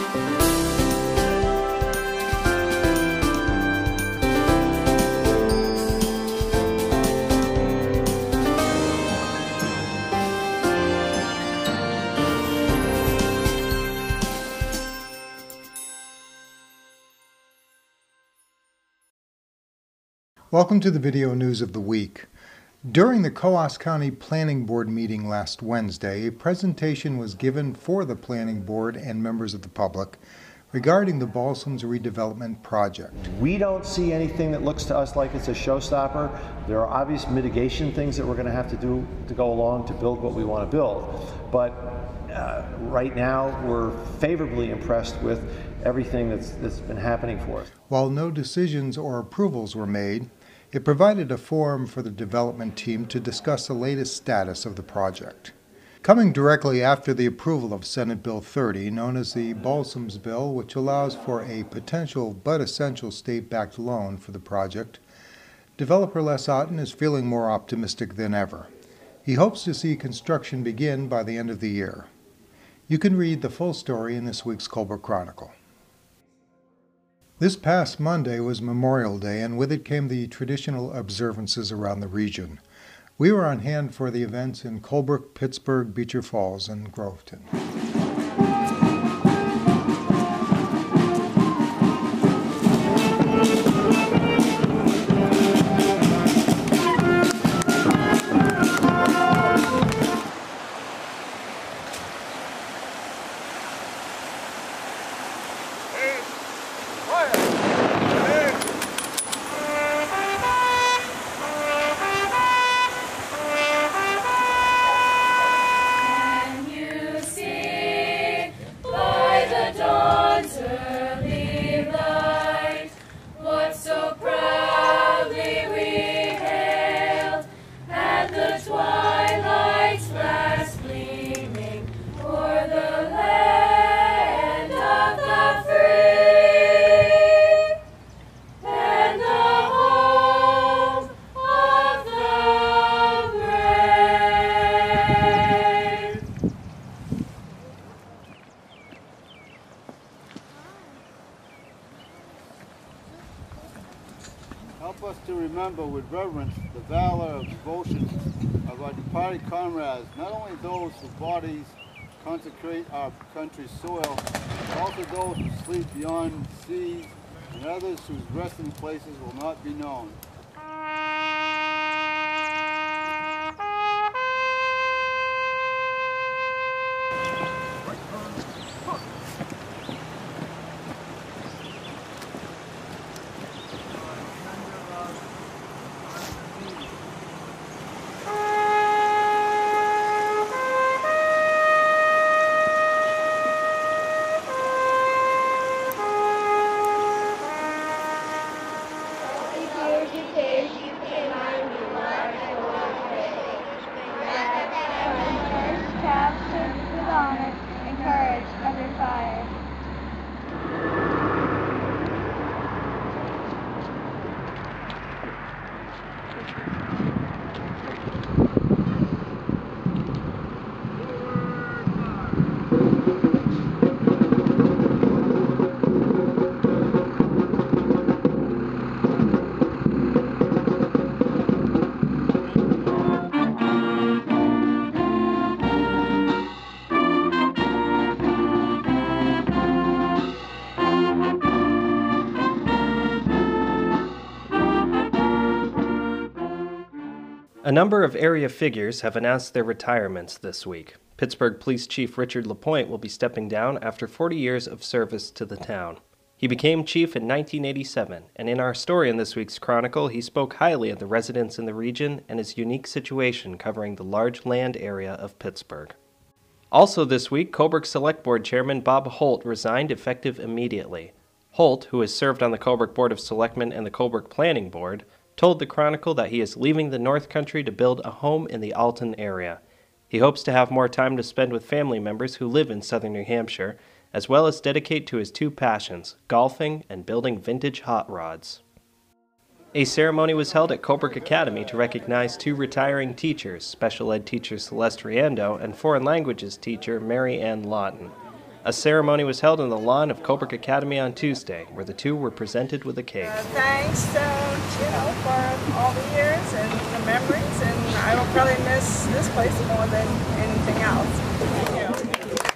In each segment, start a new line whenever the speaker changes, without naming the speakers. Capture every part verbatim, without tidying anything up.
Welcome to the video news of the week. During the Coos County Planning Board meeting last Wednesday, a presentation was given for the Planning Board and members of the public regarding the Balsams redevelopment project.
We don't see anything that looks to us like it's a showstopper. There are obvious mitigation things that we're going to have to do to go along to build what we want to build. But uh, right now, we're favorably impressed with everything that's, that's been happening for us.
While no decisions or approvals were made, it provided a forum for the development team to discuss the latest status of the project. Coming directly after the approval of Senate Bill thirty, known as the Balsams Bill, which allows for a potential but essential state-backed loan for the project, developer Les Otten is feeling more optimistic than ever. He hopes to see construction begin by the end of the year. You can read the full story in this week's Colebrook Chronicle. This past Monday was Memorial Day, and with it came the traditional observances around the region. We were on hand for the events in Colebrook, Pittsburgh, Beecher Falls, and Groveton.
Help us to remember with reverence the valor and devotion of our departed comrades, not only those whose bodies consecrate our country's soil, but also those who sleep beyond seas and others whose resting places will not be known.
A number of area figures have announced their retirements this week. Pittsburgh Police Chief Richard LaPointe will be stepping down after forty years of service to the town. He became chief in nineteen eighty-seven, and in our story in this week's Chronicle, he spoke highly of the residents in the region and his unique situation covering the large land area of Pittsburgh. Also this week, Colebrook Select Board Chairman Bob Holt resigned effective immediately. Holt, who has served on the Colebrook Board of Selectmen and the Colebrook Planning Board, told the Chronicle that he is leaving the North Country to build a home in the Alton area. He hopes to have more time to spend with family members who live in southern New Hampshire, as well as dedicate to his two passions, golfing and building vintage hot rods. A ceremony was held at Colebrook Academy to recognize two retiring teachers, special ed teacher Celeste Riando and foreign languages teacher Mary Ann Lawton. A ceremony was held on the lawn of Colebrook Academy on Tuesday, where the two were presented with a cake.
Uh, thanks, uh, you know, for all the years and the memories, and I will probably miss this place more than anything else. Thank you.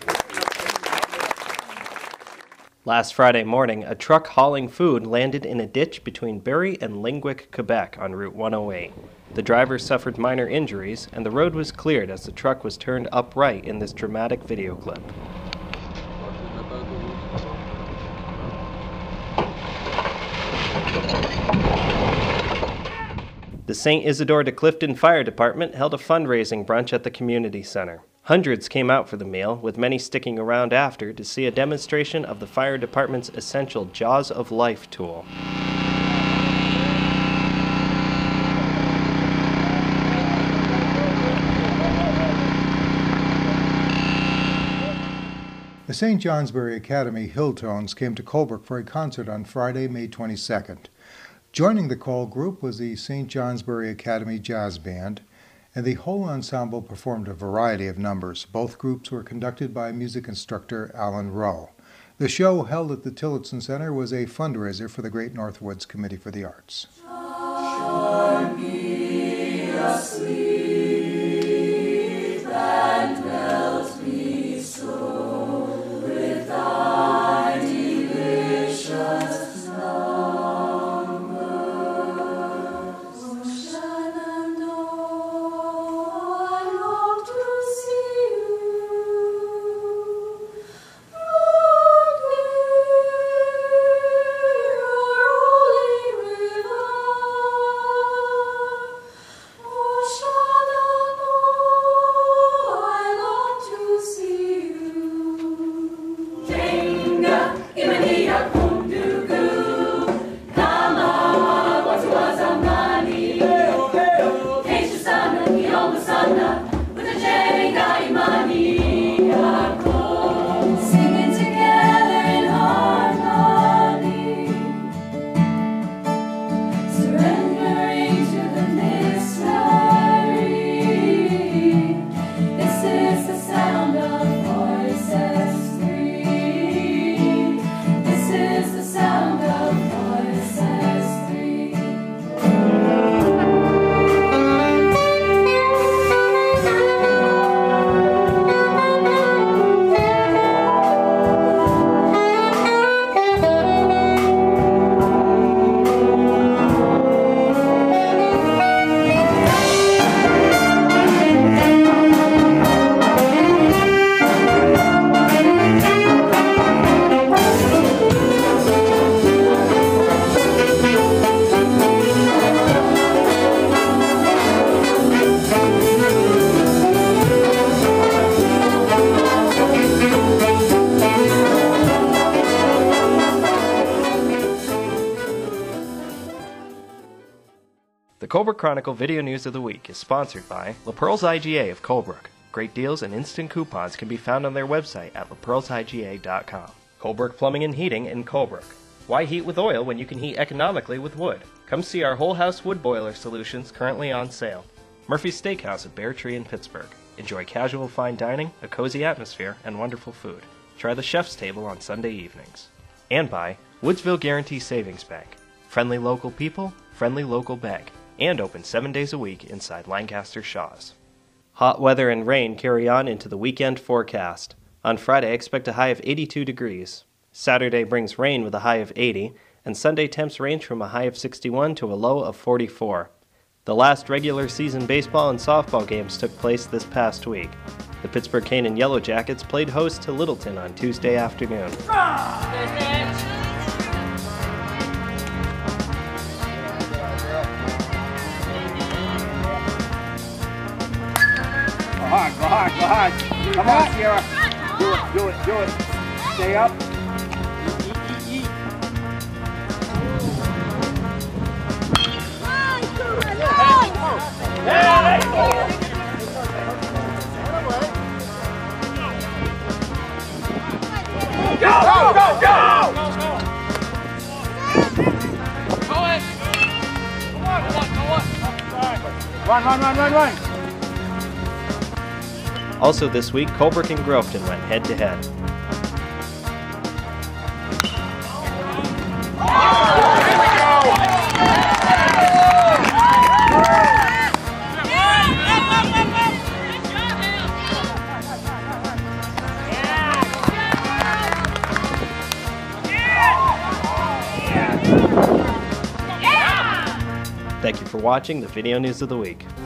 Last Friday morning, a truck hauling food landed in a ditch between Bury and Lingwick, Quebec on Route one oh eight. The driver suffered minor injuries, and the road was cleared as the truck was turned upright in this dramatic video clip. The Saint Isidore de Clifton Fire Department held a fundraising brunch at the community center. Hundreds came out for the meal, with many sticking around after to see a demonstration of the fire department's essential Jaws of Life tool.
The Saint Johnsbury Academy Hilltones came to Colebrook for a concert on Friday, May twenty-second. Joining the call group was the Saint Johnsbury Academy Jazz Band, and the whole ensemble performed a variety of numbers. Both groups were conducted by music instructor Alan Rowe. The show, held at the Tillotson Center, was a fundraiser for the Great North Woods Committee for the Arts.
Shore me asleep and melt me so with thy delicious slumber. Ocean and all, I long to see you. Look near your rolling river. Ocean and all, I long to see you. Jenga, imania kundugu, kama watu wa zamani. Kesho sana, kiomba sana, utajenga imani yako. Singing together in harmony, surrendering to the mystery. This is the sound of voices three. This is the sound of voices three.
The Colebrook Chronicle Video News of the Week is sponsored by LaPerle's I G A of Colebrook. Great deals and instant coupons can be found on their website at la perles I G A dot com. Colebrook Plumbing and Heating in Colebrook. Why heat with oil when you can heat economically with wood? Come see our whole house wood boiler solutions currently on sale. Murphy's Steakhouse at Bear Tree in Pittsburgh. Enjoy casual fine dining, a cozy atmosphere, and wonderful food. Try the chef's table on Sunday evenings. And by Woodsville Guaranty Savings Bank. Friendly local people, friendly local bank. And open seven days a week inside Lancaster Shaw's. Hot weather and rain carry on into the weekend forecast. On Friday, expect a high of eighty-two degrees. Saturday brings rain with a high of eighty, and Sunday temps range from a high of sixty-one to a low of forty-four. The last regular season baseball and softball games took place this past week. The Pittsburg-Canaan Yellow Jackets played host to Littleton on Tuesday afternoon.
Go hard, go hard, go hard. Come on, Sierra. Do it, do it, do it. Stay up. Eat, eat, eat, eat. Hey, go. Go, go, go, go! Go in. Come on, come on, come on. Run, run, run, run, run.
Also this week, Colebrook and Groveton went head-to-head. Thank you for watching the Video News of the Week.